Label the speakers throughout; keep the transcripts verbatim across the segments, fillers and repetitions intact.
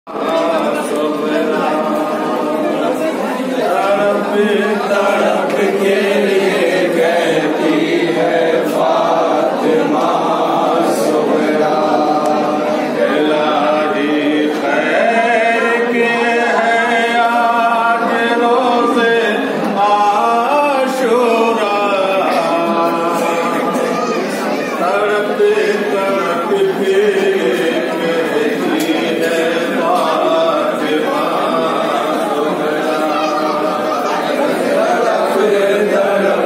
Speaker 1: तड़प के लिए कहती है फातिमा सुगरा, इलाही खैर के है आज रोज़े आशूरा। तड़प तड़प के कहती है फातिमा सुगरा,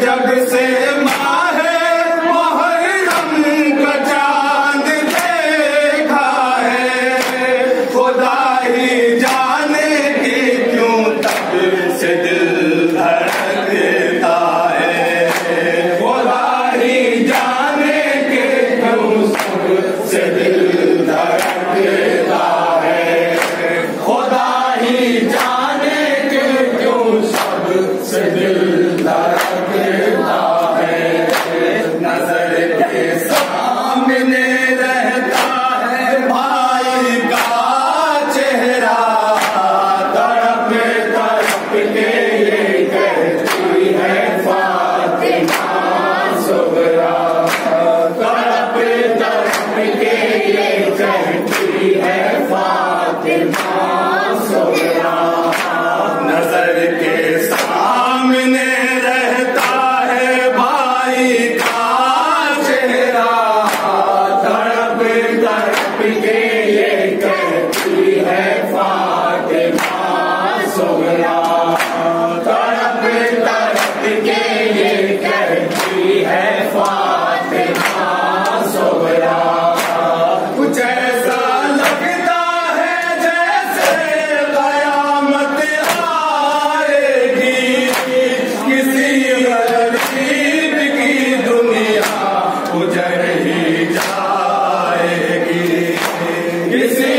Speaker 1: जब से माहे मुहर्रम का चांद देखा है, खुदा ही जाने की क्यों तब से दिल धड़कता है, खुदा ही जाने के क्यों तब से दिल धड़कता है, खुदा ही जाने के क्यों सब से दिल धड़कता है। नजर के सामने रहता है भाई का चेहरा, तड़प तड़प के ये कहती है फातिमा सुगरा, तड़प तड़प के ये कहती है फातिमा सुगरा। नजर के सामने रहता है भाई का चेहरा, तड़प तड़प के ये कहती है फातिमा सुगरा, तड़प तड़प के ये कहती है फातिमा सुगरा। कुछ ऐसा लगता है जैसे कयामत आएगी, किसी गरीब की दुनिया उजड़ ही जाएगी, किसी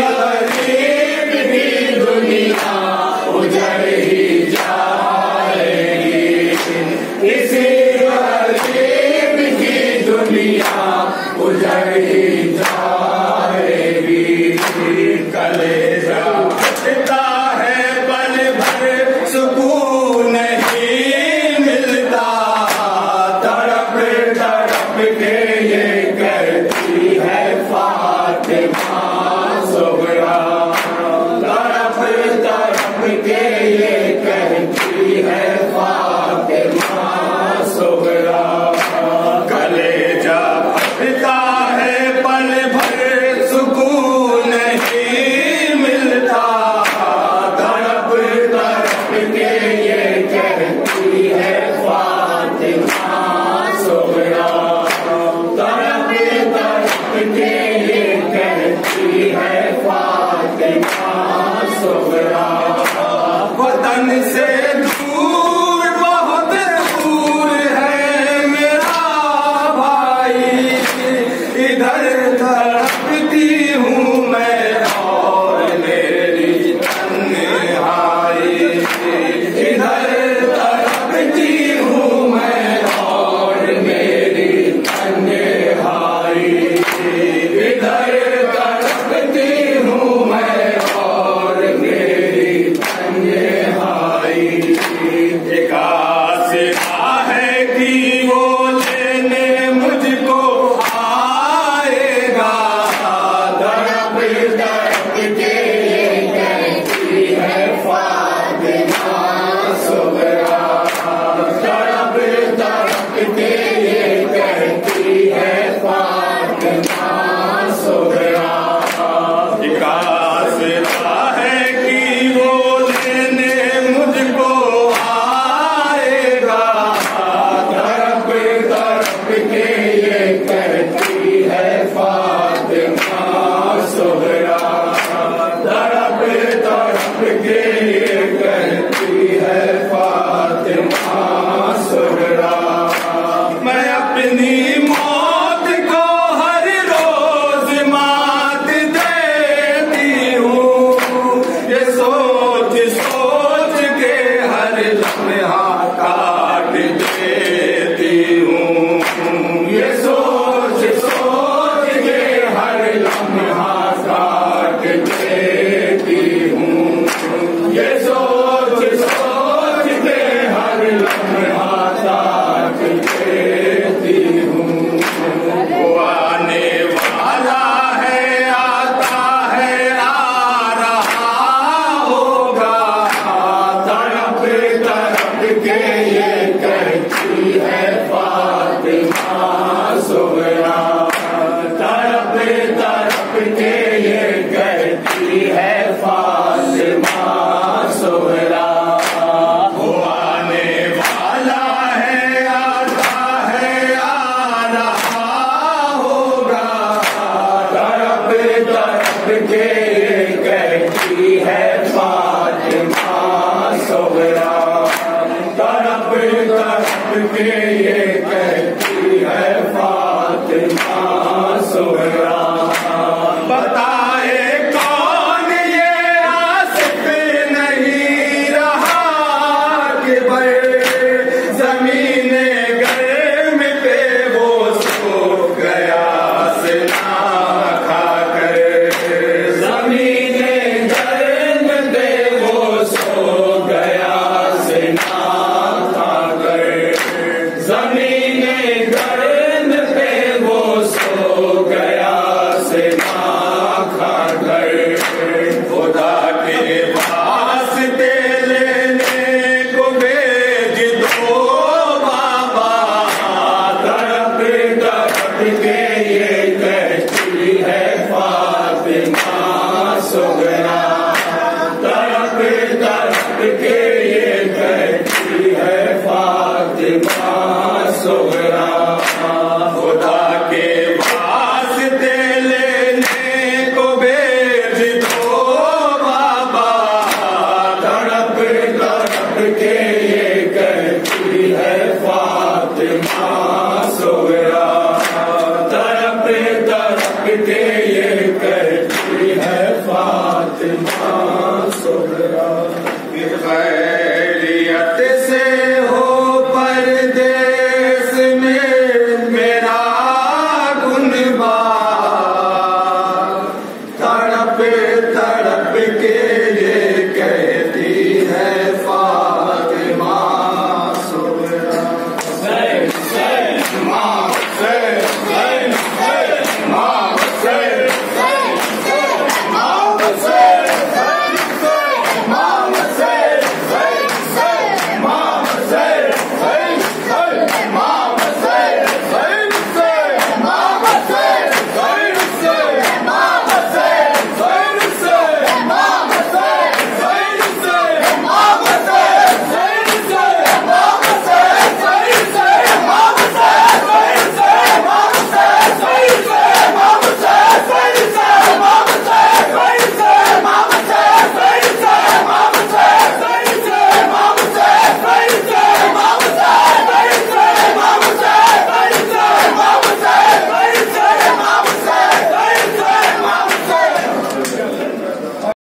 Speaker 1: गरीब की दुनिया उजड़ ही जाएगी, किसी गरीब की दुनिया उजड़ ही जाएगी। कलेजा फटता है पल भर सुकून नहीं मिलता, तड़प तड़प के ये कहती है फातिमा सुगरा, तड़प तड़प के ये कहती है फातिमा सुगरा। कलेजा फटता है पल भर सुकून नहीं मिलता, तड़प तड़प के ये कहती है फातिमा सुगरा, तड़प तड़प के ये कहती है फातिमा सुगरा। वतन से दूर बहुत दूर है मेरा भाई, इधर तड़पती हूँ मैं और मेरी तन्हाई, इधर तड़पती हूँ मैं और मेरी तन्हाई, इधर तड़पती हूँ मैं और मेरी तन्हाई। एक आसिया है कि वो लेने मुझको आएगा, तड़प तड़प के ये कहती है फातिमा सुगरा, तड़प तड़प के ये कहती है फातिमा सुगरा। एक आसिया है कि वो लेने मुझको आएगा, तड़प तड़प के ये कहती है फातिमा सुगरा, तड़प तड़प के ये कहती है फातिमा सुगरा। मैं अपनी मौत को हर रोज मात देती हूँ, ये सोच सोच के हर लम्हा काट देती हूँ, ये सोच सोच के हर लम्हा काट देती हूँ, ये सोच सोच के हर लम्हा काट देती हूँ। वो आने वाला है, आता है, आ रहा होगा, तड़प तड़प के ये कहती है फातिमा सुगरा, तड़प तड़प के ये कहती है फातिमा सुगरा। वो आने वाला है, तड़प के ये कहती है फातिमा सुहरा। बताए कौन ये आसिफ नहीं रहा कि भाई जमीने गर्म पे वो सो गया सिना खाकर। जमीने गर्म पे वो सो गया सिना खाकर। जमीने गर्म पे वो सो गया सिना खाकर। खुदा के वास्ते लेने को भेज दो बाबा। तड़प तड़प के ये कहती है फातिमा सुगरा। तड़प तड़प के ये कहती है फातिमा सुगरा। खुदा के वास्ते लेने को भेज दो बाबा। तड़प तड़प के ये कहती है फातिमा